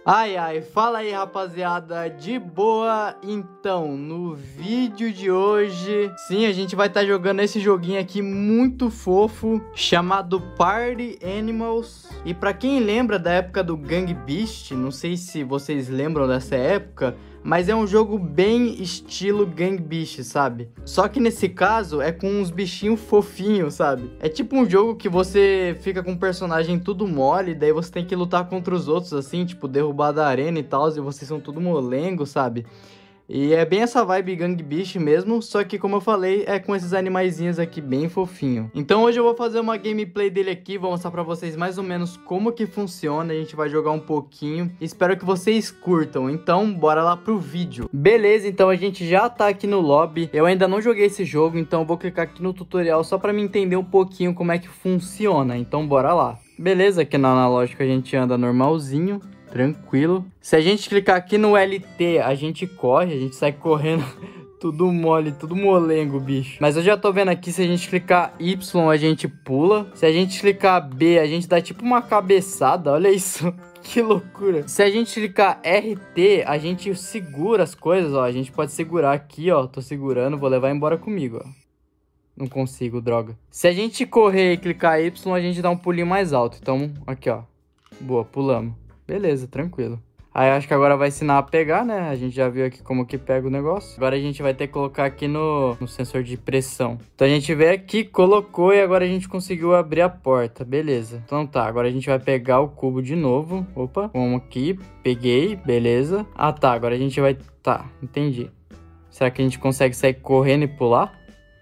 Ai, ai, fala aí, rapaziada, de boa? Então, no vídeo de hoje, sim, a gente vai estar jogando esse joguinho aqui muito fofo, chamado Party Animals. E pra quem lembra da época do Gang Beast, não sei se vocês lembram dessa época, mas é um jogo bem estilo Gang Beast, sabe? Só que nesse caso é com uns bichinhos fofinhos, sabe? É tipo um jogo que você fica com um personagem tudo mole, daí você tem que lutar contra os outros, assim, tipo, derrubar da arena e tal, e vocês são tudo molengo, sabe? E é bem essa vibe Gang Beast mesmo, só que como eu falei, é com esses animaizinhos aqui bem fofinho. Então hoje eu vou fazer uma gameplay dele aqui, vou mostrar pra vocês mais ou menos como que funciona, a gente vai jogar um pouquinho. Espero que vocês curtam, então bora lá pro vídeo. Beleza, então a gente já tá aqui no lobby, eu ainda não joguei esse jogo, então eu vou clicar aqui no tutorial só pra me entender um pouquinho como é que funciona, então bora lá. Beleza, aqui no analógico a gente anda normalzinho. Tranquilo. Se a gente clicar aqui no LT, a gente corre, a gente sai correndo tudo mole, tudo molengo, bicho. Mas eu já tô vendo aqui, se a gente clicar Y, a gente pula. Se a gente clicar B, a gente dá tipo uma cabeçada, olha isso. Que loucura. Se a gente clicar RT, a gente segura as coisas, ó. A gente pode segurar aqui, ó. Tô segurando, vou levar embora comigo, ó. Não consigo, droga. Se a gente correr e clicar Y, a gente dá um pulinho mais alto. Então, aqui, ó. Boa, pulamos. Beleza, tranquilo. Aí acho que agora vai ensinar a pegar, né? A gente já viu aqui como que pega o negócio. Agora a gente vai ter que colocar aqui no sensor de pressão. Então a gente veio aqui, colocou e agora a gente conseguiu abrir a porta. Beleza. Então tá, agora a gente vai pegar o cubo de novo. Opa, vamos aqui. Peguei, beleza. Ah tá, agora a gente vai... Tá, entendi. Será que a gente consegue sair correndo e pular?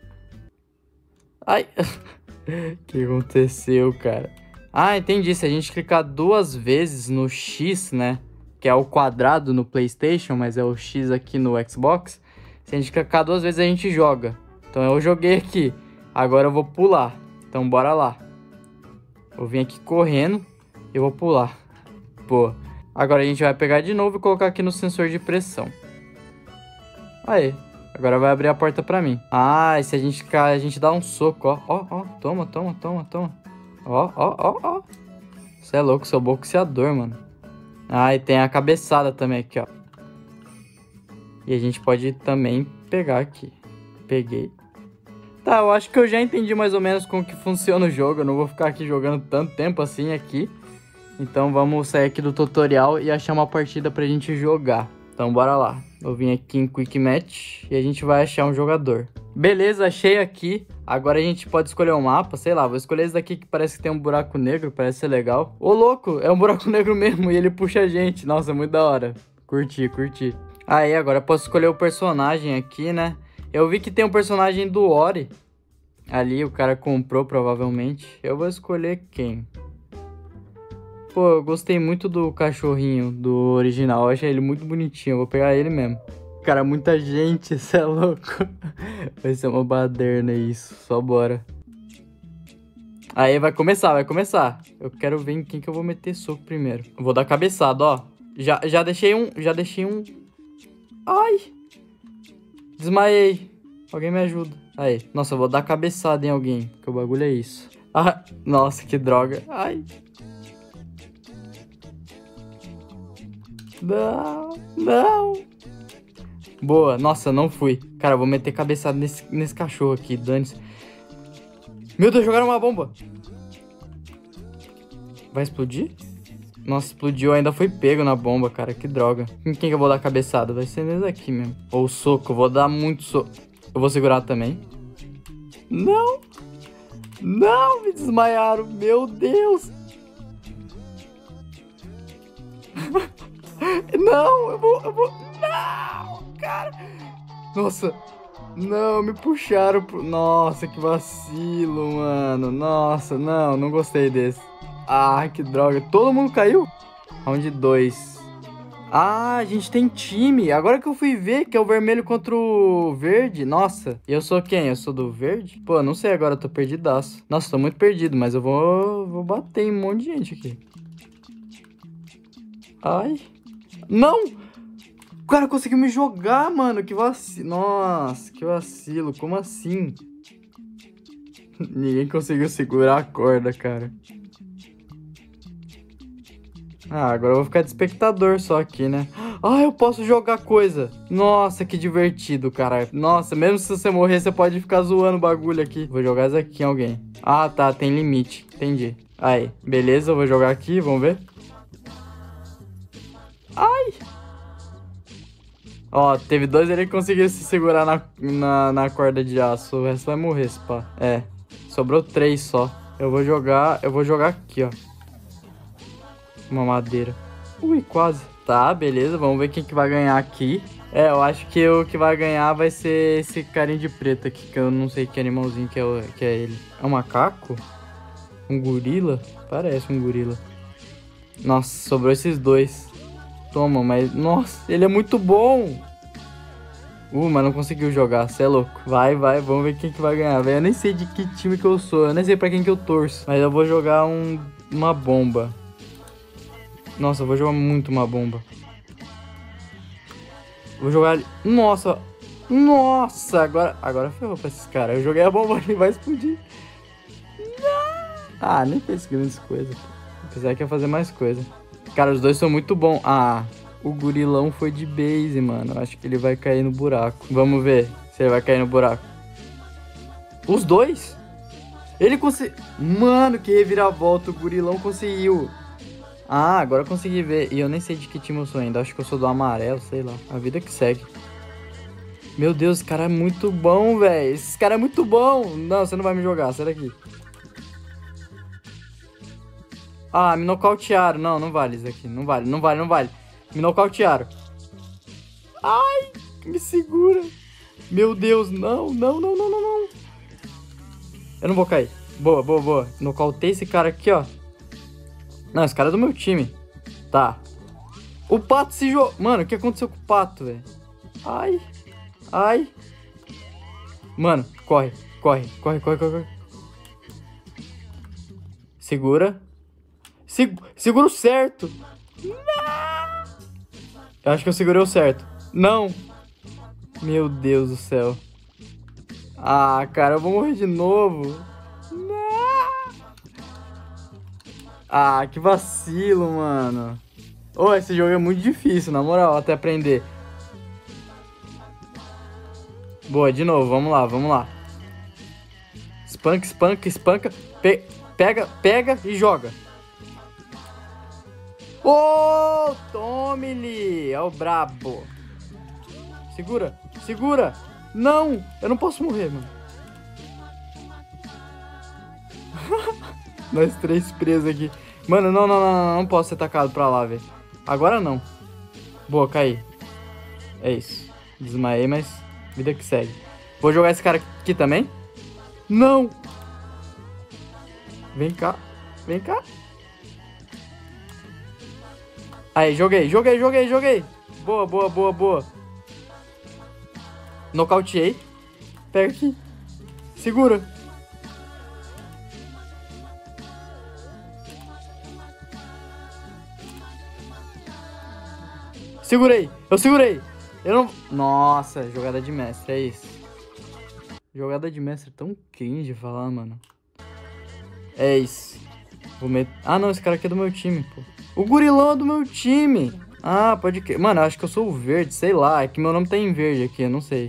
Ai, o que aconteceu, cara? Ah, entendi. Se a gente clicar duas vezes no X, né? Que é o quadrado no PlayStation, mas é o X aqui no Xbox. Se a gente clicar duas vezes, a gente joga. Então eu joguei aqui. Agora eu vou pular. Então bora lá. Eu vim aqui correndo e vou pular. Pô. Agora a gente vai pegar de novo e colocar aqui no sensor de pressão. Aí. Agora vai abrir a porta pra mim. Ah, e se a gente clicar, a gente dá um soco, ó. Ó, ó. Toma, toma, toma, toma. Ó, ó, ó, ó. Você é louco, sou boxeador, mano. Ah, e tem a cabeçada também aqui, ó. E a gente pode também pegar aqui. Peguei. Tá, eu acho que eu já entendi mais ou menos como que funciona o jogo. Eu não vou ficar aqui jogando tanto tempo assim aqui. Então vamos sair aqui do tutorial e achar uma partida pra gente jogar. Então bora lá. Eu vim aqui em Quick Match e a gente vai achar um jogador. Beleza, achei aqui. Agora a gente pode escolher um mapa, sei lá. Vou escolher esse daqui que parece que tem um buraco negro, parece ser legal. Ô, louco, é um buraco negro mesmo e ele puxa a gente. Nossa, muito da hora. Curti, curti. Aí, agora eu posso escolher o personagem aqui, né? Eu vi que tem um personagem do Ori. Ali, o cara comprou provavelmente. Eu vou escolher quem? Pô, eu gostei muito do cachorrinho do original. Eu achei ele muito bonitinho. Eu vou pegar ele mesmo. Cara, muita gente, cê é louco. Vai ser uma baderna isso. Só bora. Aí vai começar, vai começar. Eu quero ver em quem que eu vou meter soco primeiro. Eu vou dar cabeçada, ó. Já deixei um. Ai! Desmaiei. Alguém me ajuda. Aí. Nossa, eu vou dar cabeçada em alguém. Porque o bagulho é isso. Ah, nossa, que droga. Ai. Não, não. Boa, nossa, não fui. Cara, eu vou meter cabeçada nesse cachorro aqui, dane-se. Meu Deus, jogaram uma bomba. Vai explodir? Nossa, explodiu, ainda foi pego na bomba, cara, que droga. Em quem que eu vou dar cabeçada? Vai ser nesse aqui mesmo. Ou soco, eu vou dar muito soco. Eu vou segurar também. Não. Não, me desmaiaram, meu Deus. Não, eu vou... Não, cara. Nossa. Não, me puxaram pro... Nossa, que vacilo, mano. Nossa, não gostei desse. Ah, que droga. Todo mundo caiu? Round 2. Ah, a gente tem time. Agora que eu fui ver que é o vermelho contra o verde. Nossa, e eu sou quem? Eu sou do verde? Pô, não sei agora, eu tô perdidaço. Nossa, tô muito perdido, mas eu vou bater em um monte de gente aqui. Ai. Não! O cara conseguiu me jogar, mano. Que vacilo. Nossa, que vacilo. Como assim? Ninguém conseguiu segurar a corda, cara. Ah, agora eu vou ficar de espectador só aqui, né? Ah, eu posso jogar coisa. Nossa, que divertido, cara. Nossa, mesmo se você morrer, você pode ficar zoando o bagulho aqui. Vou jogar isso aqui em alguém. Ah, tá, tem limite. Entendi. Aí, beleza, eu vou jogar aqui, vamos ver. Ai! Ó, teve 2 ali que conseguiram se segurar na corda de aço. O resto vai morrer, se pá. É, sobrou 3 só. Eu vou jogar aqui, ó. Uma madeira. Ui, quase. Tá, beleza. Vamos ver quem que vai ganhar aqui. É, eu acho que o que vai ganhar vai ser esse carinha de preto aqui, que eu não sei que animalzinho que é ele. É um macaco? Um gorila? Parece um gorila. Nossa, sobrou esses 2. Toma, mas... Nossa, ele é muito bom! Mas não conseguiu jogar, cê é louco. Vai, vamos ver quem que vai ganhar, velho. Eu nem sei de que time que eu sou, eu nem sei pra quem que eu torço. Mas eu vou jogar uma bomba. Nossa, eu vou jogar muito uma bomba. Vou jogar ali. Nossa! Nossa! Agora ferrou pra esses caras. Eu joguei a bomba ali, vai explodir. Ah, nem fez grandes coisas. Apesar que ia fazer mais coisa. Cara, os 2 são muito bons. Ah, o gorilão foi de base, mano. Eu acho que ele vai cair no buraco. Vamos ver se ele vai cair no buraco. Os 2? Ele conseguiu. Mano, que reviravolta. O gorilão conseguiu. Ah, agora eu consegui ver. E eu nem sei de que time eu sou ainda. Acho que eu sou do amarelo, sei lá. A vida que segue. Meu Deus, esse cara é muito bom, velho. Esse cara é muito bom. Não, você não vai me jogar. Sai daqui. Ah, me nocautearam. Não, não vale isso aqui. Não vale. Me nocautearam. Ai, me segura. Meu Deus, não. Eu não vou cair. Boa. Nocautei esse cara aqui, ó. Não, esse cara é do meu time. Tá. O pato se jogou. Mano, o que aconteceu com o pato, velho? Ai. Mano, corre. Segura. Segura o certo. Não. Eu acho que eu segurei o certo. Não. Meu Deus do céu. Ah, cara, eu vou morrer de novo. Ah, que vacilo, mano. Esse jogo é muito difícil, na moral, até aprender. Boa, de novo, vamos lá. Espanca. Pega e joga. Tome-lhe. É o brabo. Segura. Não, eu não posso morrer, mano. Nós 3 presos aqui. Mano, não posso ser tacado pra lá, velho. Agora não. Boa, caí. É isso. Desmaiei, mas vida que segue. Vou jogar esse cara aqui também. Não. Vem cá. Aí, joguei. Boa. Nocauteei. Pega aqui. Segura. Eu segurei. Eu não... Nossa, jogada de mestre, é isso. Jogada de mestre é tão cringe falar, mano. É isso. Ah, não, esse cara aqui é do meu time, pô. O gorilão é do meu time. Ah, pode que... Mano, eu acho que eu sou o verde, sei lá. É que meu nome tá em verde aqui, eu não sei.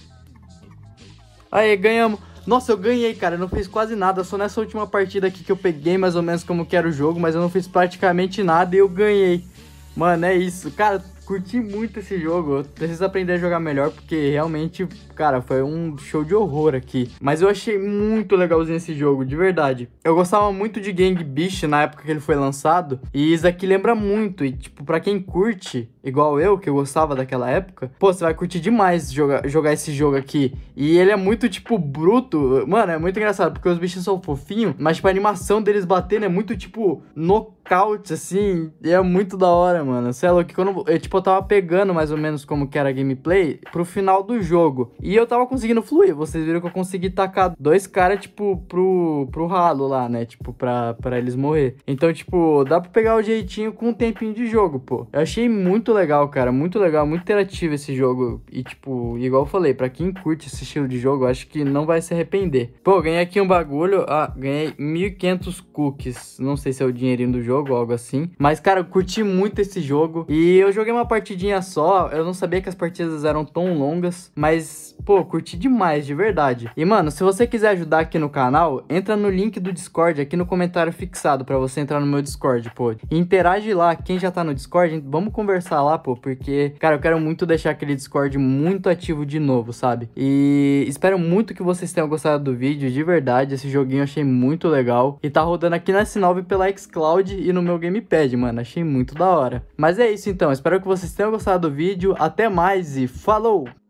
Aí, ganhamos. Nossa, eu ganhei, cara. Eu não fiz quase nada. Só nessa última partida aqui que eu peguei mais ou menos como que era o jogo. Mas eu não fiz praticamente nada e eu ganhei. Mano, é isso. Cara, curti muito esse jogo. Eu preciso aprender a jogar melhor porque realmente, cara, foi um show de horror aqui. Mas eu achei muito legalzinho esse jogo, de verdade. Eu gostava muito de Gang Beasts na época que ele foi lançado. E isso aqui lembra muito. E, tipo, pra quem curte, igual eu, que eu gostava daquela época, pô, você vai curtir demais jogar esse jogo aqui. E ele é muito, tipo, bruto. Mano, é muito engraçado porque os bichos são fofinhos. Mas, tipo, a animação deles batendo é muito, tipo, nocaute, assim. E é muito da hora, mano. Você é louco. Quando, tipo tipo, eu tava pegando mais ou menos como que era a gameplay pro final do jogo. E eu tava conseguindo fluir. Vocês viram que eu consegui tacar 2 caras, tipo, pro ralo lá, né? Tipo, pra eles morrer. Então, tipo, dá pra pegar o jeitinho com um tempinho de jogo, pô. Eu achei muito legal, cara. Muito legal, muito interativo esse jogo. E, tipo, igual eu falei, pra quem curte esse estilo de jogo, eu acho que não vai se arrepender. Pô, ganhei aqui um bagulho. Ah, ganhei 1.500 cookies. Não sei se é o dinheirinho do jogo ou algo assim. Mas, cara, eu curti muito esse jogo. E eu joguei uma partidinha só. Eu não sabia que as partidas eram tão longas. Mas, pô, curti demais, de verdade. E, mano, se você quiser ajudar aqui no canal, entra no link do Discord aqui no comentário fixado pra você entrar no meu Discord, pô. E interage lá. Quem já tá no Discord, vamos conversar lá, pô. Porque, cara, eu quero muito deixar aquele Discord muito ativo de novo, sabe? E espero muito que vocês tenham gostado do vídeo, de verdade. Esse joguinho eu achei muito legal. E tá rodando aqui na S9 pela xCloud e no meu Gamepad, mano. Achei muito da hora. Mas é isso então, espero que vocês tenham gostado do vídeo. Até mais e falou!